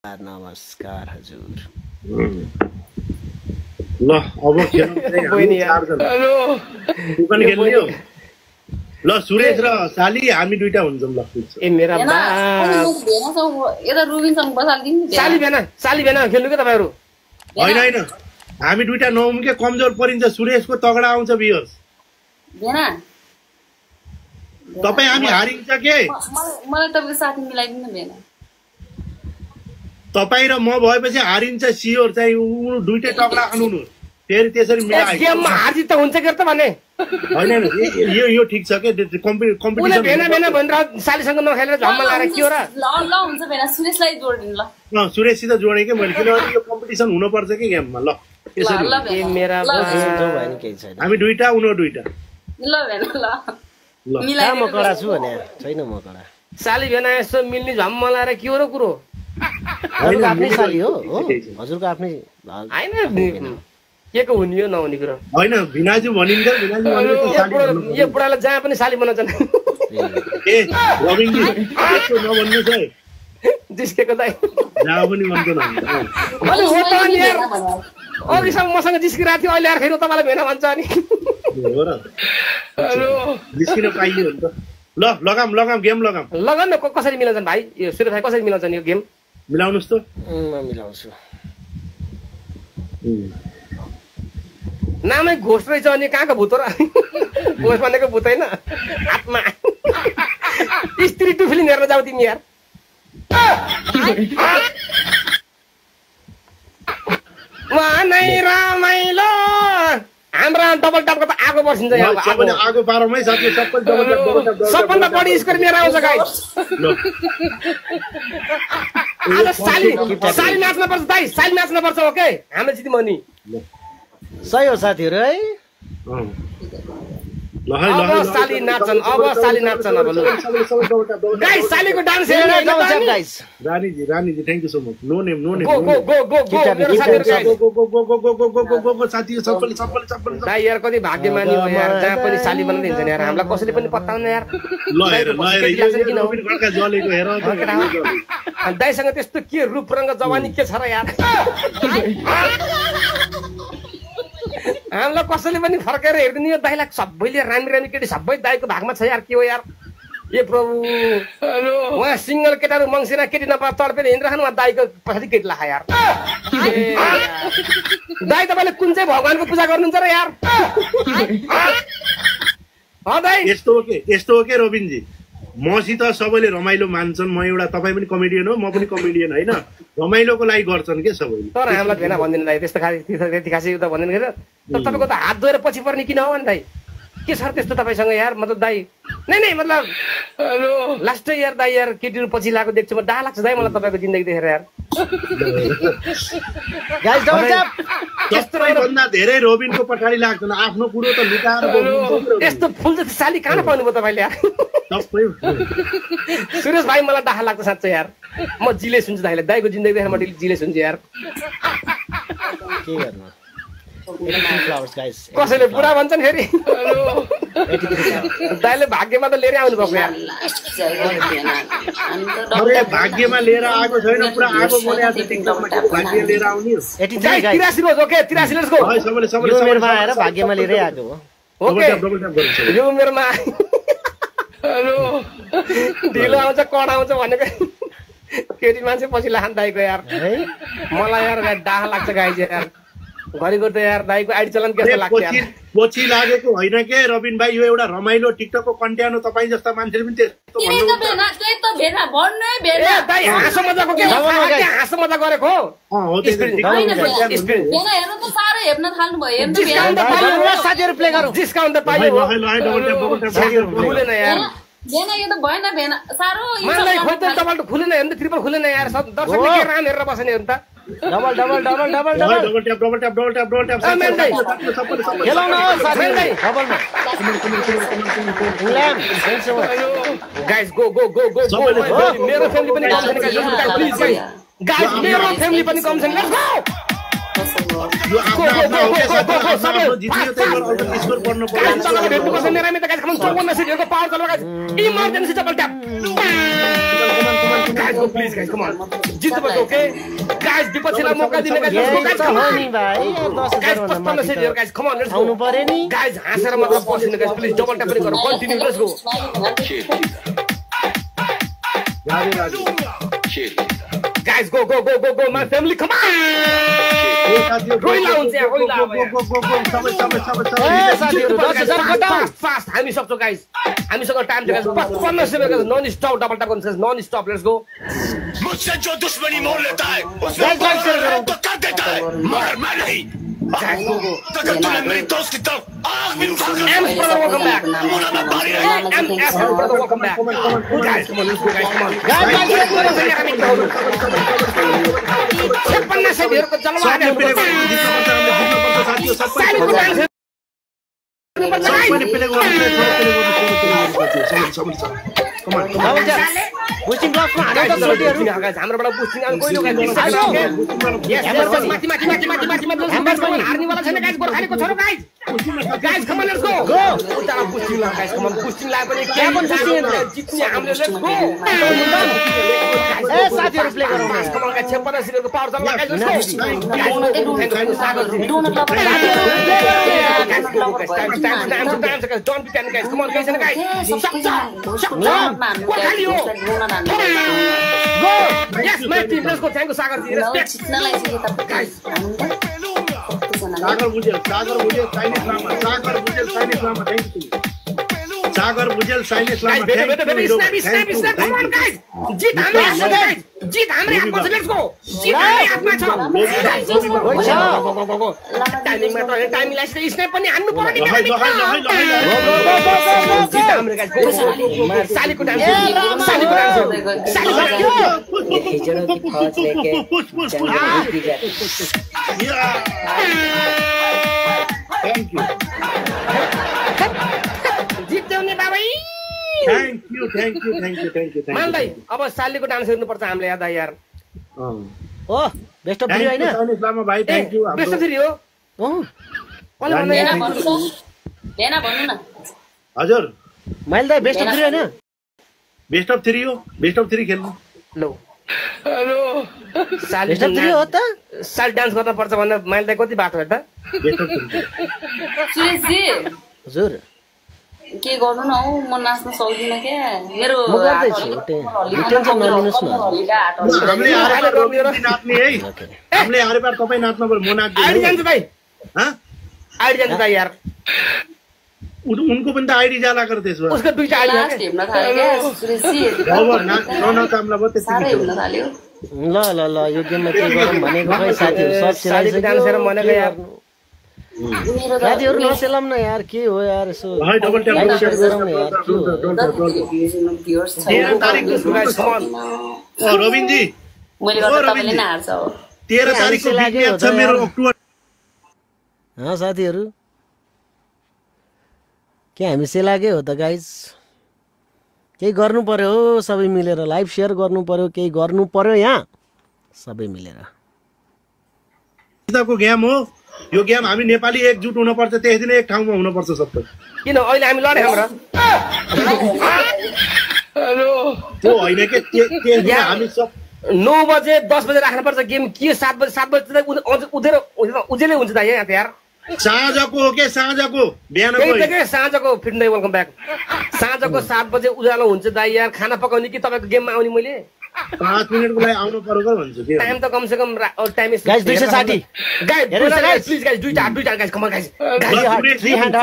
नमस्कार हजुर। ल अब खेल्ने हो। ल सुरेश र साली हामी दुईटा हुन्छौँ ल। ए मेरा साली भेना खेल्नु के तपाईहरु? हैन हैन हामी दुईटा नहुँ के कमजोर परिन्छ। सुरेशको तगडा आउँछ भियर्स। भेना तपाई हामी हारिन्छ के? मलाई तपाईको साथी मिलाइदिनु भेना। तपाई र म भएपछि हारिन्छ सियोर। चाहिँ उ दुईटै तगडा खानुनु फेरि त्यसरी मिलाइ। गेममा हार जित त हुन्छ के त भने? हैन यो ठीक छ के कम्पिटिसन। उले भेना भनेर सालीसँग नखेलेर झम्मा लाएर के हो र? ल हुन्छ भेना सुरेशलाई जोडिदिनु ल। सुरेशसित जोडे के मैले किनभने यो कम्पिटिसन हुनु पर्छ के गेममा। ल त्यसरी ए मेरा जो भएन केही छैन। हामी दुईटा उनी दुईटा। ल भेना ल। ल मिलाइ म कडा छु भने छैन म कडा। साली भेना यसो मिल्ने झम्मा लाएर के हो र कुरो? हजुरको आफ्नै साली हो? हजुरको आफ्नै हैन के को हुने हो नहुने कुरो हैन। भिनाजु भनिन्छ भिनाजु भनेको साली भन्नु। यो बुढाले जहाँ पनि साली बनाउँछन्। ए रबिन जी यस्तो नभन्नु है। जिस्केको दाइ जहाँ पनि भन्छ न। अनि हो त नि यार अघिसम्म मसँग जिस्किरहेको थियो अहिले आएर फेरि तपाईँलाई भेना भन्छ अनि हो र। जिस्किन पाइयो नि त। ल लगाम गेम लगाम। लगाम न कसरी मिलाउँछन् भाइ? यो सुरेश भाइ कसरी मिलाउँछन् यो गेम? मिलाउनुस् त। म मिलाउँछु। नामै घोष रहेछ अनि कहाँको भूत हो र? घोष भनेको भूत होइन आत्मा। स्त्री टु फिल्म हेर्न जाऊ तिमी यार। नै रमाइलो हाम्रा डबल टपको त आगो बर्सिन्छ यहाँ। आगो पारोमै साथी सबै सबभन्दा बढी स्कोर मेरो आउँछ गाइस। आज साली नाच्न पर्छ दाइ। साली नाच्न पर्छ ओके। हामीले जित्यौँ नि। सही हो साथीहरु है। अब साली नाच्छन् अब ल गाइस सालीको डान्स हेर्न जाउँ guys. Rani ji thank you so much. No name go मेरो साथीहरु गो साथी सबैले दाइ यार कति भाग्यमानी हो यार जहाँ पनि साली बनाउँदै हिँड्छन् यार। हामीलाई कसैले पनि पत्ताउन यार। ल हेर यो पनि गड्का जलेको हेर। दाइसँग त्यस्तो के रूप रंग जवानी के छ र यार? हामीलाई कसैले पनि फर्केर हेर्दिनु यो दाइलाई सबैले रामी केटी सबै दाइको भागमा छ यार। के हो यार? ए प्रभु उहाँ सिंगल केटाहरू मङ्सिरा केटी नपा तडपेर हिँडिरहनु उहाँ दाइको पछाडि केटी लाखा यार। दाइ तपाईँले कुन चाहिँ भगवानको पूजा गर्नुहुन्छ र यार? दाइ यस्तो हो के रोबिन जी? मसित सबैले रमाइलो मान्छन्। म एउटा तपाईँ पनि कमेडियन हो म पनि कमेडियन होइन। रमाइलोको लागि गर्छन् के सबैले। तर हामीलाई भेना भन्दिनु दाइ त्यस्तो त्यति खासै त भन्दिनु के? तर तपाईँको त हात धोएर पछि पर्ने किन हो नि दाइ? के छ त्यस्तो तपाईँसँग यार? मतलब दाइ नै मतलब लास्टै यार दाइ यार केटीहरू पछि लागेको देख्छु म। डाह लाग्छ दाइ मलाई तपाईँको जिन्दगी देखेर यार। Guys double tap. सबैभन्दा धेरै रोबिनको पछाडि लाग्छन्। आफ्नो कुरो त लुकाएर बोल्नु। यस्तो फुल जति साली कहाँ पाउनुभयो तपाईँले यार? सुरेश भाइ मलाई डाह लाग्छ साँच्चै यार। म जिले सुन्छु दाइलाई। दाइको जिन्दगी देखेर म जिले सुन्छु यार। के गर्नु कसैले बुढा भन्छन् फेरि। दाइले भाग्यमा त लिएर आउनु भएको यार। भाग्यमा लिएर आएको छैन पुरा आगो बोलेको छ टिकटकमा। भाग्य लिएर आउने 83 रोज ओके 83 रोज गो। सबैले मेरोमा आएर भाग्यमा लिएरै आएको हो ओके। यो मेरोमा ढिलो आउँछ कड आउँछ भनेको केटी मान्छे पछि लाखान दाइको यार। मलाई यार डाह लाग्छ गाइस यार। घरिघरि त यार दाइको आइडी चलान के लाग्छ यार? पछि लागेको होइन के रबिन भाइ? यो एउटा रमाइलो टिकटकको कन्टेन्ट हो। तपाईँ जस्ता मान्छेले पनि त्यस्तो भन्नु। दाइ हाँसो मजाको के हाँसो मजा गरेको हो साथीहरू प्ले गरौँ। डिस्काउन्ट त पाइयो खुलेन यार। भेना यो त भएन भेना सारो मलाई खोइ त डबल खुलेन हेर्नु ट्रिपल खुलेन यार। दर्शकले के राम हेरेर बस्ने हेर्नु त। डबल ट्याप खेलाउन हो साथी दाइ डबलमा। गाइस गो मेरो फ्यामिली पनि कम छैन प्लिज गाइस मेरो फ्यामिली पनि कम छैन। Let's go. Emergency double tap. guys go please guys come on जित्नुपर्छ ओके guys विपक्षीलाई मौका दिने guys guys come on नि भाइ 10000 भन्दा माथि guys come on let's आउनु go पर्यो नि guys हाँसेर मतलब बस्नु guys please double tap पनि गरौँ continue let's go guys go my family come on रोइला हुन्छ यहाँ रोइला अब fast हामी सक्छौँ guys हामीसँग टाइम छ guys 55 second guys non stop double tap गर्नु guys non stop let's go मुझसे जो दुश्मनी मोल लेता है उसमें तो कर देता है मगर मैं नहीं guys go अगर तूने मेरी दोस्त की तरफ आग भी उठा कर M brother welcome back मुना मैं भारी नहीं MS brother welcome back guys come on let's go guys come on 56 सेकेन्डहरुको जलवा बुस्टिङ ब्लकमा हाल्नु त छोटीहरु हाम्रोबाट बुस्टिङ आउनु कोही लोक हार्नेवाला छैन गाइस गोर्खालीको छोरो guys guys come on let's go उता बुस्टिङ ला गाइस कम अन बुस्टिङ ला पनि के पनि जित्ने हामीले लेट्स गो ए साथीहरु प्ले गरौँ गाइस कम अन गाइस 56 सेकेन्डको पावर जम्मा guys let's go don't be कैन guys come on guys Gorkhali हो Go! Yes, my team. Let's go. Thank you, Sagar ji. Respect. Guys. Sagar Bujel, Chinese Lama. Sagar Bujel, Chinese Lama. Thank you. Sagar Bujel, Chinese Lama. Snap. Come on, guys. Jeet hamre hath ma guys. Jeet hamre hath ma let's go. Jeet hamre hath ma cha. Go. Timing ma to time लाई snap पनि हान्नु पर्यो नि Go. जीत hamre guys. Go. सालीको dance हिजोको की फौज लेके Thank you. जित्यौ नि बाबा Thank you. मान भाइ अब सालीको डान्स हेर्नु पर्छ हामीले याद यार ओ बेस्ट अफ 3 हैन Chinese Lama भाइ thank you. बेस्ट अफ 3 हो कसले भेना भन्नु न हजुर मैले त बेस्ट अफ 3 हैन बेस्ट अफ 3 हो बेस्ट अफ 3 खेल्नु लो हेलो साली बेस्ट अफ 3 हो त साली डान्स गर्न पर्छ भन्दा मैले कति बाटो हेर्दा बेस्ट अफ 3 सुरेशजी हजुर के गर्नु न हौ म नाच्न सक्दिन के मेरो म गर्दैछु टेन्सन नलिनुस् न हामीले आएर नाच्ने है हामीले आएर बार तपाई नाच्नु पर्यो म नाच्दिन आइडी जान्छ भाइ ह आइडी जान्छ भाइ यार उनको पनि त आइडी जाला कर त्यसो उसको दुईटा आइडी लास्ट हेर्न थाल्यो के सुरेशजी अब न कामला भयो साह्रै त्यति हेर्न थाल्यो ल यो गेममा के गरौँ भनेको खै साथीहरु सब सालीको डान्स हेरेर मनेको यार मेरो त साथीहरु नसेलम न यार के हो यार यसो भाइ डबल ट्याप लाइक शेयर गरौँ न यार के हो भ्युअर्स छ 13 तारिखको guys come on Robin ji मैले गर्दा तपाईले नै हार्छ हो 13 तारिखको बिग्रिया छ मेरो अक्टोबर साथीहरु के हामी सेलागे हो त गाइस केही गर्नु पर्यो हो सबै मिलेर लाइभ शेयर गर्नु पर्यो केही गर्नु पर्यो यहाँ सबै मिलेर को गेम हो यो गेम हामी नेपाली एकजुट हुन पर्छ त्यही दिन एक ठाउँमा हुन पर्छ सबै किन अहिले हामी लडे हाम्रो हेलो त्यो होइन के हामी सब 9 बजे 10 बजे राख्नु पर्छ गेम के 7 बजे उजेलै हुन्छ त यहाँ यार साँझको हो के साँझको बिहानको साँझको फिट्दै वेलकम ब्याक साँझको 7 बजे उज्यालो हुन्छ दाइ यार खाना पकाउने कि तपाईको गेममा आउने मैले 5 मिनेटको लागि आउनु पर्यो भन्छु के टाइम त कम से कम time is guys 260 guys please guys दुईटा गाइस कम गाइस 300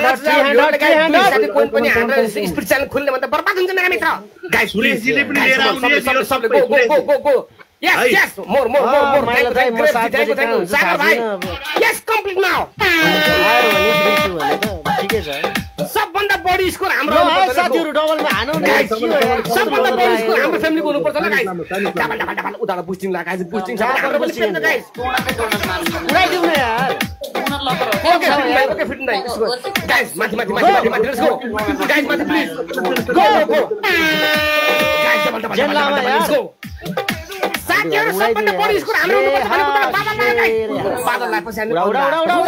कोइन पनि हाम्रो स्पिड च्यानल खुल्ने भन्दा बर्बाद हुन्छ मेरा मित्र गाइस सुरेशजीले पनि लिएर आउने सबले go yes more thank you Sagar भाइ yes complete now ठिकै छ सबभन्दा बढी स्कोर हाम्रो साथीहरु डबलमा हानौ न सबभन्दा बढी स्कोर हाम्रो फ्यामिलीको हुनु पर्छ ल गाइस डबल उदाले बुस्टिङ ला गाइस बुस्टिङ छ हाम्रो पनि फ्यामिली गाइस उडाइदिउ न यार ओके फिट नै गाइस माथि लेट्स गो गाइस माथि प्लिज गो गाइस डबल जेल लामा यार जातिहरु सबभन्दा बढी स्कोर हाम्रो हुनुपर्छ भनेको त बादललाई गाइस बादललाई पछि हामी उडा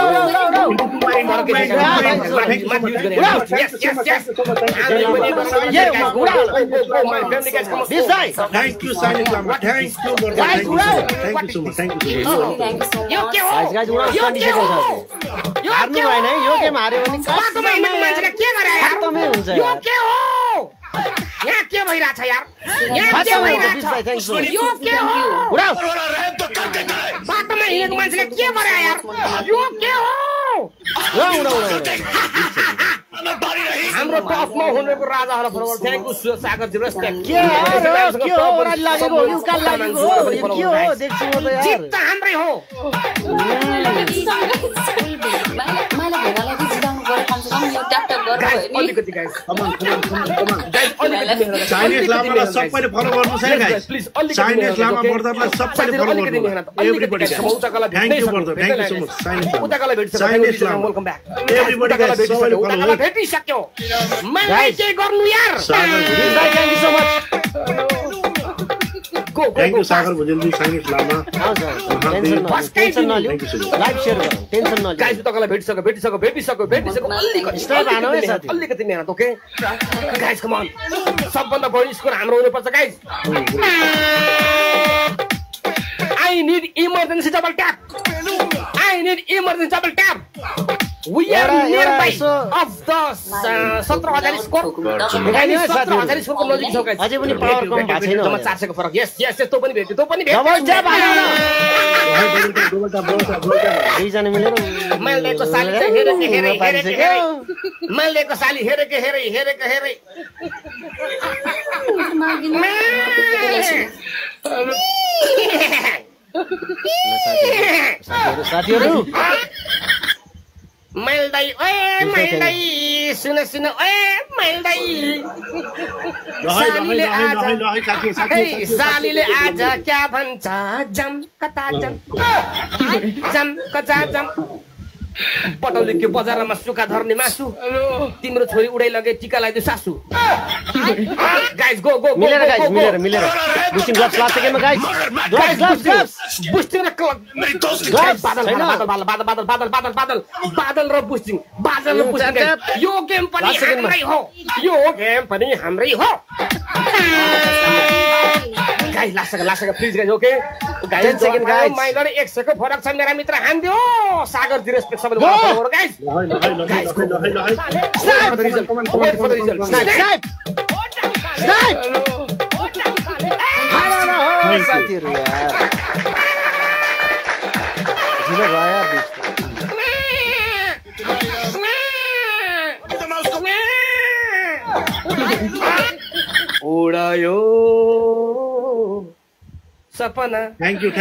Thank you, Silent Lama. Thank you, brother. Thank you so much. Thank you so much. यो के हो हार्नु भएन है यो गेम हार्यो भने बाटोमा हिँडेको मान्छेले के गरे यार खत्तमै हुन्छ यो के हो यहाँ के भइराछ यार यहाँ के भइराछ यो के हो बाटोमा हिँडेको मान्छेले के गरे यार यो के हो हाम्रो टपमा हुनेको राजाहरु फरक थ्यांक यू सागरजी रेस्पेक्ट के हो ओराली लागेको हो उकाल लागेको हो के हो देख्छु म त यार जित त हाम्रै हो मलाई भेडालाई जिताउनु पर्यो कमसेकम यो ट्याप गरेर भयो नि अलिकति guys Come on. Guys, Chinese Lama सबैले फलो गर्नुस् है guys. Chinese Lama ब्रदरलाई सबैले फलो गर्नु. Everybody. Thank you brother. Thank you so much. उताकालाई भेटिसक्यो Chinese Lama. Welcome back Everybody guys सबैले फलो उताकालाई भेटिसक्यो मलाई के गर्नु यार thank you so much Thank you Sagar Bhujelji, Chinese Lama. Tension नलिऊ लाइभ शेयर गरौँ टेन्सन नलिऊ गाइस उताकालाई भेटिसक्यो स्टार्ट हानु है साथी अलिकति मेहनत ओके गाइस कम अन सबभन्दा बढी स्कोर हाम्रो हुनुपर्छ guys I need emergency double tap. We are nearby of the 17,000 score. 17,000 score को नजिक छ गाइस अझै पनि पावर कम भएको छैन 400 को फरक यस तँ पनि भेट्यो डबल ट्याप दुईजना मिलेर मालदेको साली चाहिँ मालदेको साली हेरेको साथीहरु मालदाई सुन ओए मालदाई सालीले आज क्या भन्छ जम कता जम पटौली के बजारमा सुका धर्ने मासु तिम्रो छोरी उडाइ लगे टीका लगाइदियो सासु गाइस गो मिलेर बुस्टिङ ग्लब्स लाग्छ के गाइस ग्लब्स बुस्टिङ र बादल र बुस्टिङ यो गेम पनि हाम्रै हो guys last please guys okay guys second guys minor 1 second फरक छ मेरा मित्र हान्दियो सागर जी रेस्पेक्ट सबैले गर्नु गाइस स्नाइप साथीहरु यार जिरो गयो उडायो सपना Thank you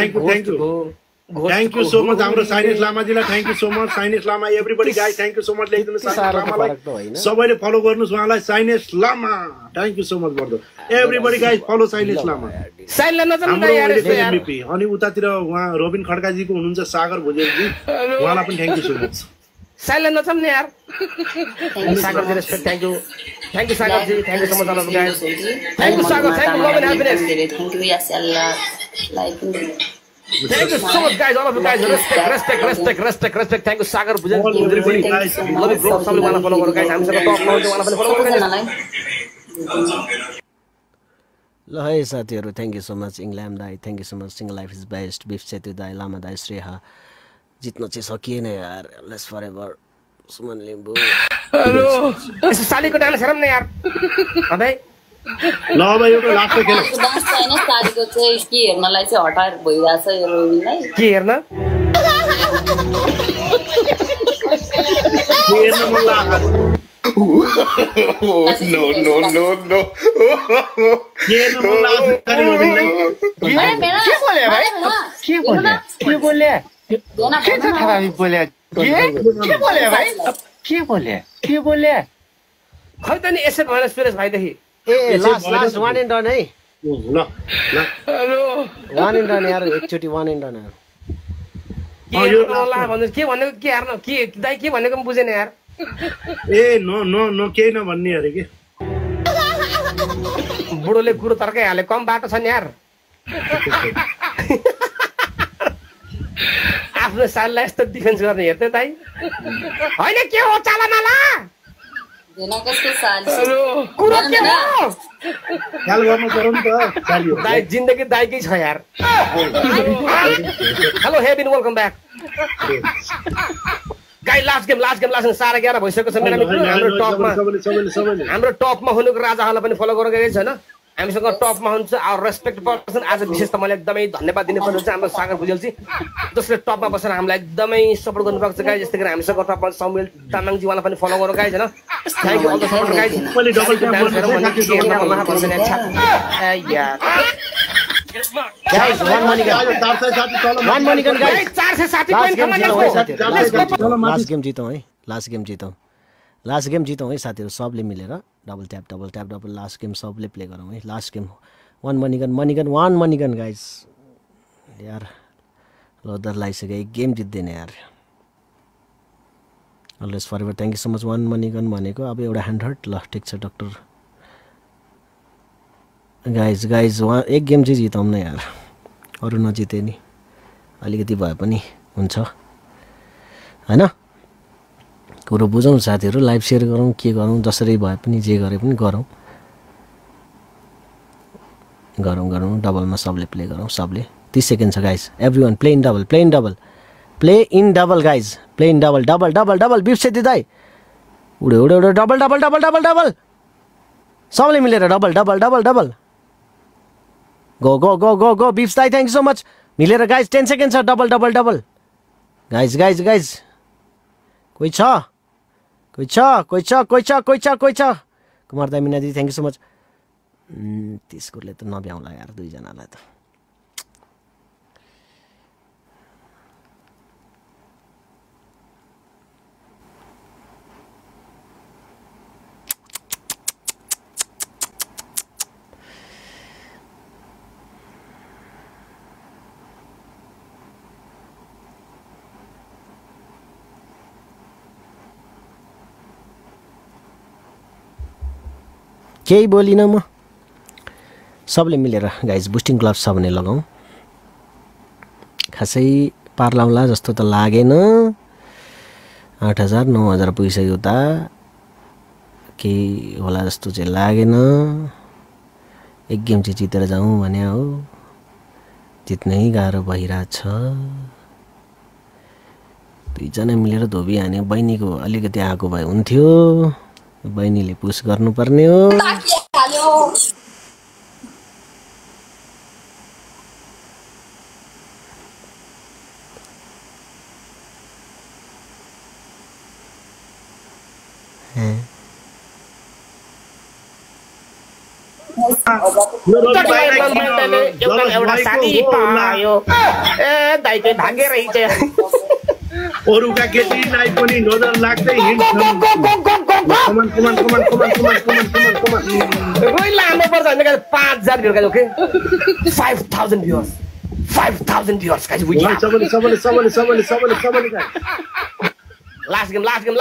so much हाम्रो Chinese Lama जिलाई thank you so much Chinese Lama everybody guys thank you so much लेखिदिनु Chinese Lama लाई सबैले फलो गर्नुस् उहाँलाई Chinese Lama thank you so much brother everybody guys follow Chinese Lama साइनले नजम्दा यार MVP अनि उतातिर उहाँ रोबिन खड्का जी को हुनुहुन्छ सागर भुजेल जी उहाँलाई पनि thank you so much साइनले नजम्ने यार Sagar ji respect thank you Sagar ji thank you so much all of you guys thank you Sagar thank you love and happiness thank you yes Allah like Thank you so much guys all of you guys respect thank you Sagar Bhujelji everybody guys love you bro सबले मलाई follow गर्नु guys हामीसँग top मा हुन्छ मलाई पनि follow गर्नु ल है साथीहरु थ्यांक यू सो मच इङ्ग्ल्याम दाइ thank you so much single life is best बिफ सेतु दाइ लामा दाइ श्रेहा जित्न चाहिँ सकिएन यार let's forever Suman Limbu hello यसो सालीको डान्स हेरौँ न यार अबे ल अब एउटा लास्ट खेल डान्स छैन सालीको चाहिँ के हेर्नलाई चाहिँ हटार भइराछ यो रोबिनलाई के हेर्न मन लाग्यो No. के बोले खै त नि यसै भनेर सुरेश भाइदेखि ए लास्ट वान एन्ड डन है ल वान एन्ड डन यार एकचोटी वान एन्ड डन के भनेको के हेर्न के दाइ के भनेको पनि बुझेन यार ए नो केही नभन्ने अरे के बुढोले कुरो तर्काइहाले कम बाटो छ नि यार आफ्नो साललाई यस्तो डिफेन्स गर्ने हेर्दै दाइ होइन के हो चाला नाला कस्तो साल कुरो के हो ख्याल गर्नु पर्यो नि त चालियो दाइ जिन्दगी दाइकै छ यार हेलो हेभिन welcome back guy last game 11:30 भइसकेको छ मेरा मित्र हाम्रो टपमा हुनुको राजाहरूलाई पनि फलो गरेको केही छैन हामीसँग टपमा हुन्छ आवर रेस्पेक्ट पर्सन आज विशेष त मैले एकदमै धन्यवाद दिनुपर्ने हुन्छ हाम्रो सागर भुजेलजी जसले टपमा बसेर हामीलाई एकदमै सपोर्ट गर्नुभएको छ गाई जस्तै गरी हामीसँग टपमा सौमिल तामाङजी उहाँलाई पनि फलो गर्नु गाई छैन thank you all the support guys मैले डबल ट्याप गाइस वन मनिगन गाइस 460 पोइन्ट लास्ट गेम जितौँ है साथीहरु सबले मिलेर डबल ट्याप लास्ट गेम सबले प्ले गरौँ है लास्ट गेम वन मनिगन गाइस यार लदर लागिसक्यो एक गेम जित्दैन यार always forever thank you so much one मनिगन भनेको अब एउटा ह्यान्ड हर्ट ल ठीक छ डाक्टर गाइस वहाँ एक गेम चाहिँ जिताउँ न यार अरू नजिते नि अलिकति भए पनि हुन्छ हैन कुरो बुझौँ साथीहरु लाइभ शेयर गरौँ के गरौँ जसरी भए पनि जे गरे पनि गरौँ डबलमा सबले प्ले गरौँ सबले 30 सेकेन्ड छ guys everyone play in double guys play in double बिप्सेती दाइ उडे डबल सबले मिलेर डबल गो बिप्स दाइ थ्यांक यू सो मच मिलेर गाइस 10 सेकेन्ड छ डबल गाइस कोही छ कुमार दाइ मिना दिदी थ्यांक यू सो मच त्यसकोले त नभ्याउला यार दुई जनालाई त केही बोलिन म सबले मिलेर गाइस बुस्टिङ ग्लभ्स छ भने लगाउँ खासै पार लाउला जस्तो त लागेन 8000 9000 पुगिसक्यो त केही होला जस्तो चाहिँ लागेन एक गेम चाहिँ जितेर जाउँ भने हो जित्नै गाह्रो भइरहेछ दुईजना मिलेर धोबी हाने बहिनीको अलिकति आएको भए हुन्थ्यो बहिनीले पुस गर्नुपर्ने हो एउटा साथी पायो ए दाइ चाहिँ भागेर हिँड्छ अरूका केटी नाइ पनि नजर लाग्दै हिँड्छन् रोइ लानु पर्छ भने 5000 viewer guys okay 5000 viewers 5000 viewers guys we सबले लास्ट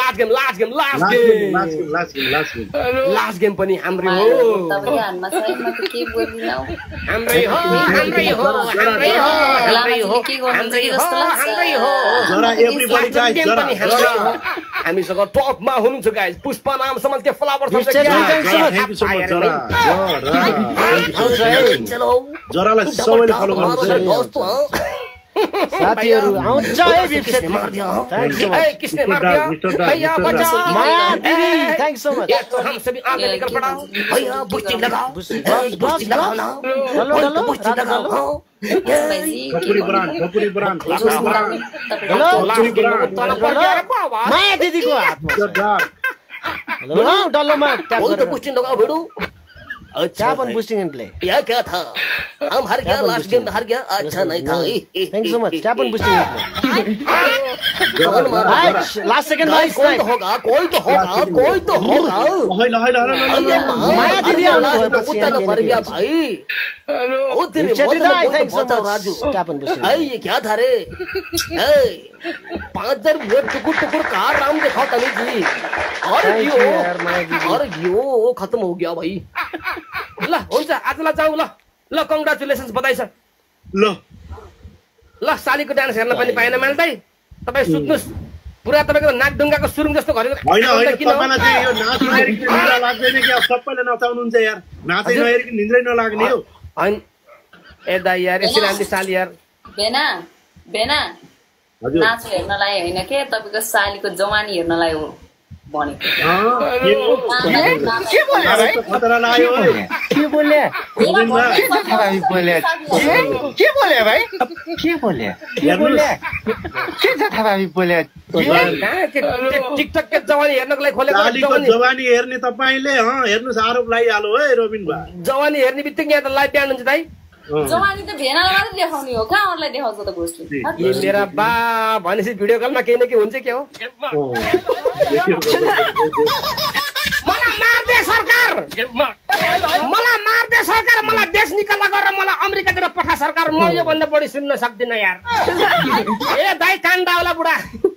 गेम पनि हाम्रै हो हामीसँग टपमा हुनुहुन्छ गाइस पुष्पा नाम समाज के फ्लावर जरालाई सबैले फलो गर्नुहुन्छ साथीहरु आउँछ है बिप्सेत मार्दियो ए किसने मार दिया भैया बचाओ माया दिदी थैंक सो मच ये तो हम सभी आगे निकल पड़ा भैया बूस्टिंग लगाओ बूस्टिंग लगाओ ना हेलो बूस्टिंग लगाओ भोपुरी ब्रान्ड माया दिदीको हातमा हेलो डल्लोमा ट्याप बोल तो बूस्टिंग लगाओ भिडू अच्छा अपन बूस्टिंग इन प्ले यह क्या था हम हार गया लास्ट गेम हार गया अच्छा नहीं था थैंक यू सो मच क्या अपन boosting in play last second भाई कोई तो होगा माया दीदी आउनु उत्तर तो मर गया भाई हेलो ओ तेरे थैंक सो मच राजू क्या अपन बूस्टिंग ए ये क्या था रे 5000 वोट टुकुर कार राम दिखाओ तनी जी और यो खत्म हो गया भाई ल हुन्छ आजलाई जाऊ ल कंग्रेचुलेशन्स बधाई छ ल ल सालीको डान्स हेर्न पनि पाएन माल दाइ तपाईँ सुत्नुहोस् पुरा तपाईँको नाकडुङ्गाको सुरुङ जस्तो घरेको होइन तपाईँलाई चाहिँ यो नाच नहेरिकन निद्रा लाग्दैन कि अब सबैले नचाउनुहुन्छ यार नाचै नहेरिकन निद्रै नलाग्ने हो होइन ए दाइ यार यसरी हामी साली यार भेना भेना हजुर नाच हेर्नलाई होइन के तपाईँको सालीको जवानी हेर्नलाई हो भनेको खतरा लाग्यो के बोले भाइ के बोले के जथाभावी बोले टिकटक के जवानी हेर्नको लागि खोलेको सालीको जवानी हेर्ने तपाईँले हेर्नुहोस् आरोप लगाइहाल्यो है रोबिन भाइ जवानी हेर्ने बित्तिकै यहाँ त लाइभ ब्यान्ड हुन्छ दाइ जवानी त भेनालाई मात्रै देखाउने हो कहाँ अरूलाई देखाउँछ त गोष्ठी ए मेरा बा भनेपछि भिडियो कलमा केही न केही हुन्छ के हो मलाई मार्दे सरकार मलाई देश निकाल्न गरेर मलाई अमेरिकातिर पठा सरकार म यो भन्दा बढी सुन्न सक्दिनँ यार ए दाइ काण्डावाला बुढा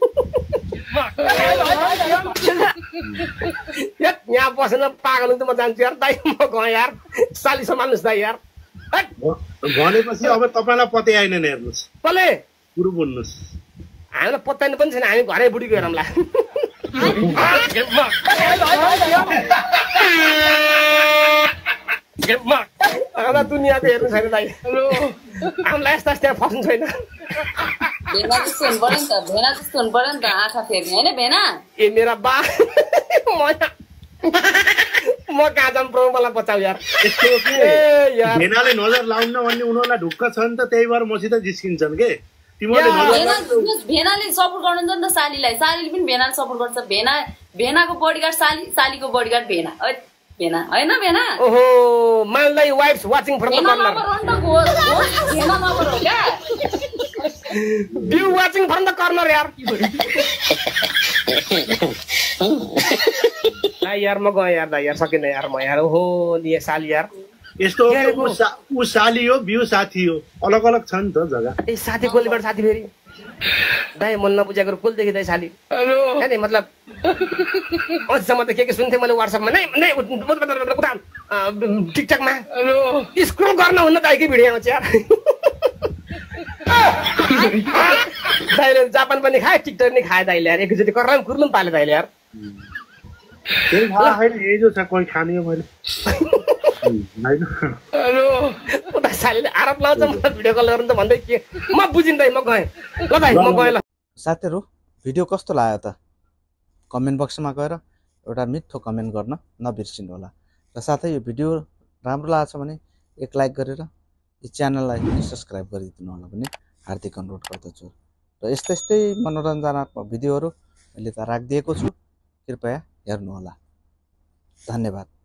यहाँ बसेर पागल हुन्छ म जान्छु यार दाइ म गएँ यार साली सम्हाल्नुहोस् दाइ यार भनेपछि अब तपाईँलाई पत्तै आएन हेर्नुहोस् कसले कुरो बोल्नुहोस् हामीलाई पत्ताइनु पनि छैन हामी घरै बुढीको हेरौँला दुनियाँ त हेर्नु छैन दाइ हामीलाई यस्ता त्यहाँ फस्नु छैन भेना जस्तो हुनु पर्यो नि त भेना जस्तो हुनु पर्यो नि त आँखा फेर्ने होइन भेना ए मेरा बा म कहाँ जाऊँ प्रभु मलाई बचाउ यार यस्तो भेनाले नजर लाउन भन्ने उनीहरूलाई ढुक्क छ नि त त्यही भएर मसित जिस्किन्छन् के भेनाले सपोर्ट गर्नुहुन्छ नि त सालीलाई सालीले पनि भेनाले सपोर्ट गर्छ भेनाको बडीगार्ड साली सालीको बडीगार्ड भेना भेना होइन भेना ओहो मालदाई wife's watching from the corner भेना नम्बर हो क्या view watching from the corner यार यार म गएँ यार दाइ यार सकिन यार म यार ओहो नि साली यार यस्तो ऊ साली हो बिउ साथी हो अलग अलग छ नि त जग्गा ए साथी कोलीबाट साथी फेरि दाइ मन नबुझेको कोलदेखि दाइ साली नि मतलब अझसम्म त के सुन्थेँ मैले व्हाट्सएपमा नै उता टिकटकमा स्क्रोल गर्न हुन्न दाइकै भिडियोमा चाहिँ दाइले जापान पनि खाए टिकटक नि खाए दाइले यार एकचोटि कर्राम कुर्नु पनि पाले दाइले यार यही जो छ कोही खाने हो मैले सालीले आरोप लाउँछ मलाई भिडियो कल गर्नु त भन्दै के म बुझिँदै म गएँ ल दाइ म गएँ ल साथीहरू भिडियो कस्तो लाग्यो त कमेन्ट बक्समा गएर एउटा मिठो कमेन्ट गर्न नबिर्सिनु होला र साथै यो भिडियो राम्रो लागेछ भने एक लाइक गरेर यो च्यानललाई सब्स्क्राइब गरिदिनु होला भने हार्दिक अनुरोध गर्दछु र यस्तै मनोरञ्जनात्मक भिडियोहरू मैले त राखिदिएको छु कृपया हेर्नुहोला धन्यवाद।